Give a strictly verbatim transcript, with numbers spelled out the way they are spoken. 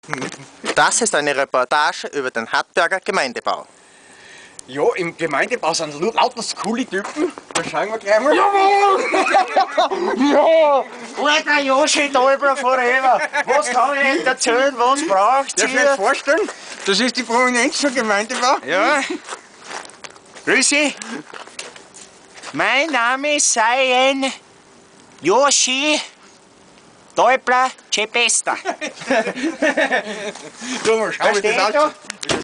Das ist eine Reportage über den Hartberger Gemeindebau. Ja, im Gemeindebau sind nur lauter coole Typen. Da schauen wir gleich mal. Jawohl! Ja! Alter Joshi Dolbler forever! Was kann ich nicht erzählen? Was braucht's Darf ich mir hier? vorstellen? Das ist die Prominenz vom Gemeindebau. Ja. Grüßi. Mein Name sei Joshi Dolbler Cepesta. Du, mal schauen, wie das Versteht aussieht. du?